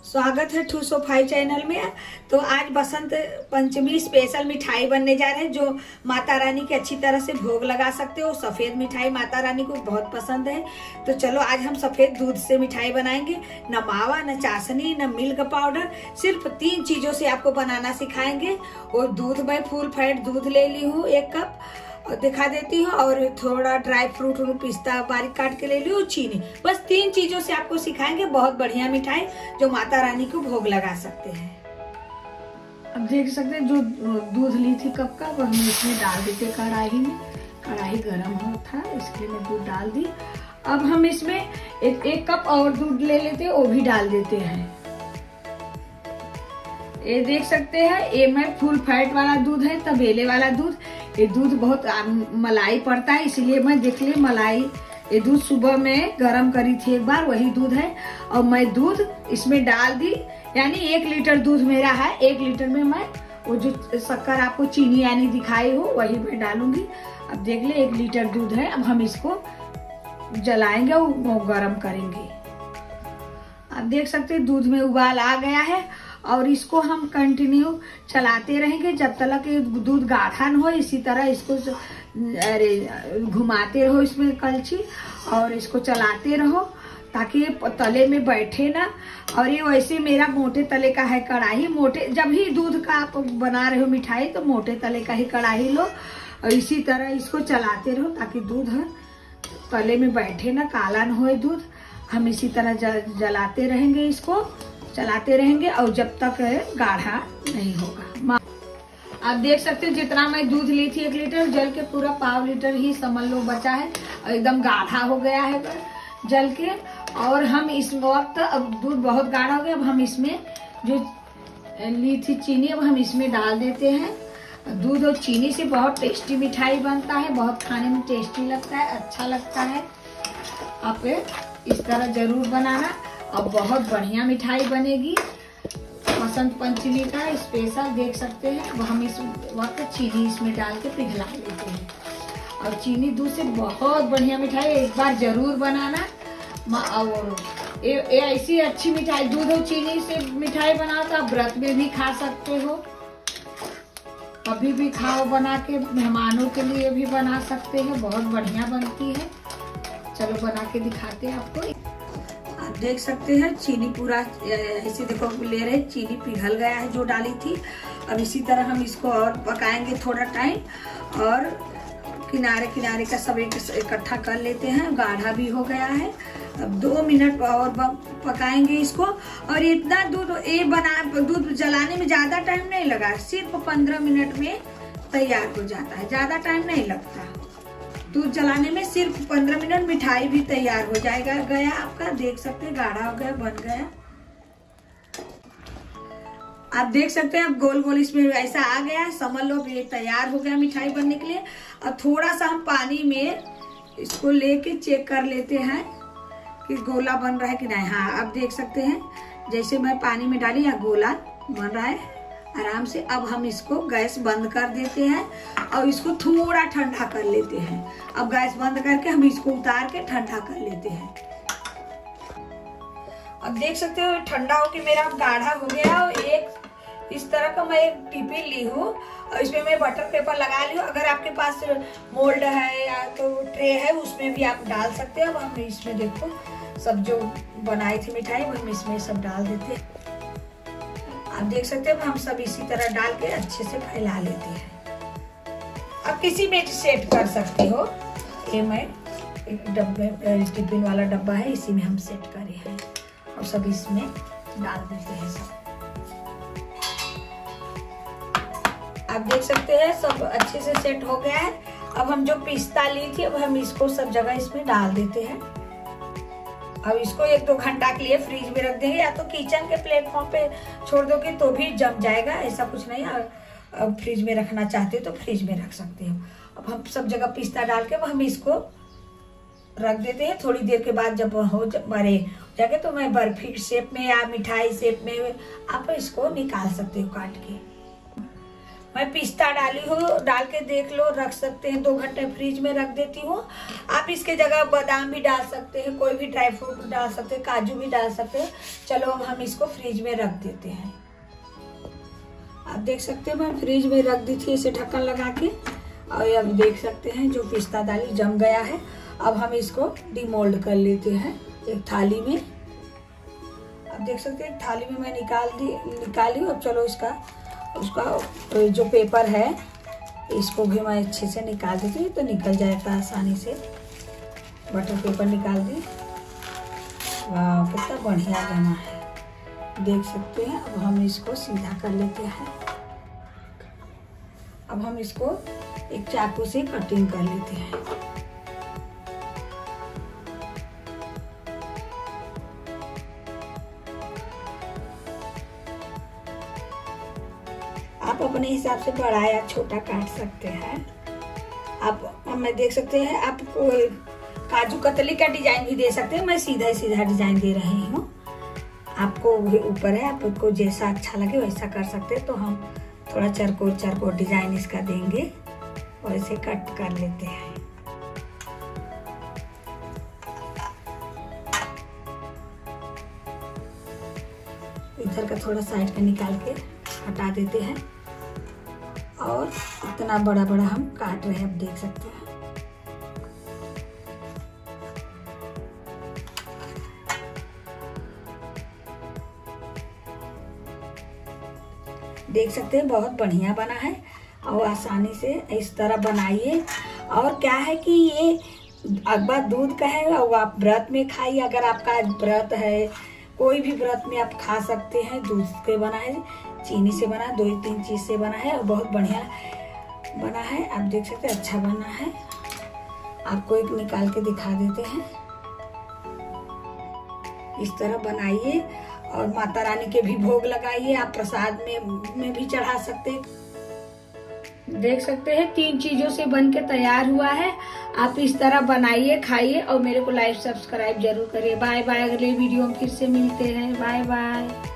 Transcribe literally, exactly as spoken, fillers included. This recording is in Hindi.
स्वागत है टू सौ फाइव चैनल में। तो आज बसंत पंचमी स्पेशल मिठाई बनने जा रहे हैं जो माता रानी के अच्छी तरह से भोग लगा सकते हो। सफेद मिठाई माता रानी को बहुत पसंद है। तो चलो आज हम सफेद दूध से मिठाई बनाएंगे। न मावा, न चाशनी, न मिल्क पाउडर, सिर्फ तीन चीजों से आपको बनाना सिखाएंगे। और दूध में फुल फैट दूध ले ली हूँ एक कप, दिखा देती हूँ। और थोड़ा ड्राई फ्रूट और पिस्ता बारीक काट के ले ली, चीनी। बस तीन चीजों से आपको सिखाएंगे बहुत बढ़िया मिठाई जो माता रानी को भोग लगा सकते हैं। अब देख सकते हैं जो दूध ली थी कप का, वो हम इसमें डाल देते कढ़ाई में। कढ़ाई गर्म हो था इसलिए मैं दूध डाल दी। अब हम इसमें एक, एक कप और दूध ले लेते हैं, वो भी डाल देते हैं। ये देख सकते हैं ये मैं फुल फैट वाला दूध है, तबेले वाला दूध। ये दूध बहुत मलाई पड़ता है, इसलिए मैं देख ली मलाई। ये दूध सुबह में गरम करी थी एक बार, वही दूध है। और मैं दूध इसमें डाल दी, यानी एक लीटर दूध मेरा है। एक लीटर में मैं वो जो शक्कर आपको चीनी यानी दिखाई हो वही मैं डालूंगी। अब देख ले एक लीटर दूध है। अब हम इसको जलाएंगे और गरम करेंगे। आप देख सकते हैं दूध में उबाल आ गया है और इसको हम कंटिन्यू चलाते रहेंगे जब तक दूध गाढ़ा न हो। इसी तरह इसको अरे घुमाते रहो इसमें कलछी और इसको चलाते रहो ताकि ये तले में बैठे ना। और ये वैसे मेरा मोटे तले का है कढ़ाई। मोटे जब ही दूध का आप बना रहे हो मिठाई तो मोटे तले का ही कढ़ाई लो और इसी तरह इसको चलाते रहो ताकि दूध तले में बैठे ना, काला न होए दूध। हम इसी तरह जलाते रहेंगे, इसको चलाते रहेंगे और जब तक गाढ़ा नहीं होगा। आप देख सकते हो जितना मैं दूध ली थी एक लीटर, जल के पूरा पाव लीटर ही समझ लो बचा है और एकदम गाढ़ा हो गया है जल के। और हम इस वक्त अब दूध बहुत गाढ़ा हो गया। अब हम इसमें जो ली थी चीनी, अब हम इसमें डाल देते हैं। दूध और चीनी से बहुत टेस्टी मिठाई बनता है, बहुत खाने में टेस्टी लगता है, अच्छा लगता है। आप इस तरह जरूर बनाना और बहुत बढ़िया मिठाई बनेगी। बसंत पंचमी का स्पेशल देख सकते हैं। अब हम इस वक्त चीनी इसमें डाल के पिघला लेते हैं। और चीनी दूध से बहुत बढ़िया मिठाई, एक बार जरूर बनाना। और ये ऐसी अच्छी मिठाई दूध और चीनी से मिठाई बनाओ तो आप व्रत में भी खा सकते हो, कभी भी खाओ बना के। मेहमानों के लिए भी बना सकते हैं, बहुत बढ़िया बनती है। चलो बना के दिखाते हैं आपको। आप देख सकते हैं चीनी पूरा ऐसे देखो ले रहे, चीनी पिघल गया है जो डाली थी। अब इसी तरह हम इसको और पकाएंगे थोड़ा टाइम और किनारे किनारे का सब इकट्ठा कर लेते हैं। गाढ़ा भी हो गया है। अब दो मिनट और पकाएंगे इसको। और इतना दूध ये बना दूध जलाने में ज्यादा टाइम नहीं लगा, सिर्फ पंद्रह मिनट में तैयार हो जाता है, ज्यादा टाइम नहीं लगता। दूध जलाने में सिर्फ पंद्रह मिनट मिठाई भी तैयार हो जाएगा। गया आपका देख सकते हैं गाढ़ा हो गया, बन गया। आप देख सकते हैं अब गोल गोल इसमें ऐसा आ गया है, समझ लो ये तैयार हो गया मिठाई बनने के लिए। अब थोड़ा सा हम पानी में इसको लेके चेक कर लेते हैं कि गोला बन रहा है कि नहीं। हाँ अब देख सकते हैं जैसे मैं पानी में डाली यहाँ गोला बन रहा है आराम से। अब हम इसको गैस बंद कर देते हैं और इसको थोड़ा ठंडा कर लेते हैं। अब गैस बंद करके हम इसको उतार के ठंडा कर लेते हैं। अब देख सकते हो ठंडा होके मेरा अब गाढ़ा हो गया। और एक इस तरह का मैं एक टिफिन ली हूँ और इसमें मैं बटर पेपर लगा ली हूँ। अगर आपके पास मोल्ड है या तो ट्रे है उसमें भी आप डाल सकते हो। अब हम इसमें देखो सब जो बनाई थी मिठाई वो हम इसमें सब डाल देते हैं। आप देख सकते हो हम सब इसी तरह डाल के अच्छे से फैला लेते हैं। अब किसी में सेट कर सकते हो। ये मैं एक डब्बे टिफिन वाला डब्बा है, इसी में हम सेट करे हैं और सब इसमें डाल देते हैं सब। आप देख सकते हैं सब अच्छे से सेट हो गया है। अब हम जो पिस्ता ली थी अब हम इसको सब जगह इसमें डाल देते हैं। अब इसको एक दो घंटा के लिए फ्रिज में रख देंगे, या तो किचन के प्लेटफॉर्म पे छोड़ दोगे तो भी जम जाएगा, ऐसा कुछ नहीं। अब फ्रिज में रखना चाहते हो तो फ्रिज में रख सकते हो। अब हम सब जगह पिस्ता डाल के हम इसको रख देते हैं। थोड़ी देर के बाद जब हो बड़े जाके तो मैं बर्फी शेप में या मिठाई शेप में आप इसको निकाल सकते हो काट के। मैं पिस्ता डाली हूँ, डाल के देख लो, रख सकते हैं, दो घंटे फ्रिज में रख देती हूँ। आप इसके जगह बादाम भी डाल सकते हैं, कोई भी ड्राई फ्रूट डाल सकते हैं, काजू भी डाल सकते हैं। चलो अब हम इसको फ्रिज में रख देते हैं। आप देख सकते हैं मैं फ्रिज में रख दी थी इसे ढक्कन लगा के, और अब देख सकते हैं जो पिस्ता डाली जम गया है। अब हम इसको डिमोल्ड कर लेते हैं एक थाली में। अब देख सकते हैं एक थाली में मैं निकाल दी निकाली अब चलो इसका उसका जो पेपर है इसको भी मैं अच्छे से निकाल देती हूँ, तो निकल जाएगा आसानी से। बटर पेपर निकाल दी। वाह कितना बढ़िया जमा है, देख सकते हैं। अब हम इसको सीधा कर लेते हैं। अब हम इसको एक चाकू से कटिंग कर लेते हैं। आप अपने हिसाब से बड़ा या छोटा काट सकते हैं। आप मैं देख सकते हैं, आप काजू कतली का डिजाइन भी दे सकते हैं। मैं सीधा सीधा डिजाइन दे रही हूँ, आपको ऊपर है, आपको जैसा अच्छा लगे वैसा कर सकते हैं। तो हम थोड़ा चरकोर चरकोर डिजाइन इसका देंगे और इसे कट कर लेते हैं। इधर का थोड़ा साइड का निकाल के हटा देते हैं, और इतना बड़ा बड़ा हम काट रहे हैं, आप देख सकते हैं। देख सकते हैं बहुत बढ़िया बना है, और आसानी से इस तरह बनाइए। और क्या है कि ये अगवा दूध का है, और आप व्रत में खाइए। अगर आपका व्रत है, कोई भी व्रत में आप खा सकते हैं। दूध के बना है, चीनी से बना, दो तीन चीज से बना है, और बहुत बढ़िया बना है। आप देख सकते हैं अच्छा बना है। आपको एक निकाल के दिखा देते हैं। इस तरह बनाइए, और माता रानी के भी भोग लगाइए। आप प्रसाद में में भी चढ़ा सकते हैं। देख सकते हैं तीन चीजों से बन के तैयार हुआ है। आप इस तरह बनाइए, खाइए, और मेरे को लाइक सब्सक्राइब जरूर करिए। Bye bye. अगले वीडियो में फिर से मिलते हैं। Bye bye.